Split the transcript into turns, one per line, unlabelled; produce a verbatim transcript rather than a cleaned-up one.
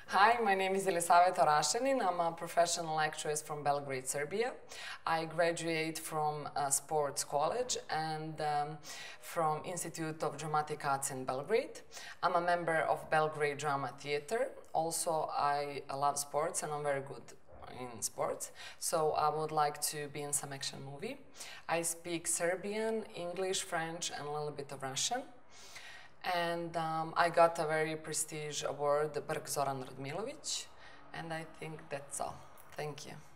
Hi, my name is Jelisaveta Orasanin. I'm a professional actress from Belgrade, Serbia. I graduate from a sports college and um, from Institute of Dramatic Arts in Belgrade. I'm a member of Belgrade Drama Theatre. Also, I love sports and I'm very good in sports, so I would like to be in some action movie. I speak Serbian, English, French, and a little bit of Russian. And um, I got a very prestigious award, the Brk Zoran Radmilovic, and I think that's all. Thank you.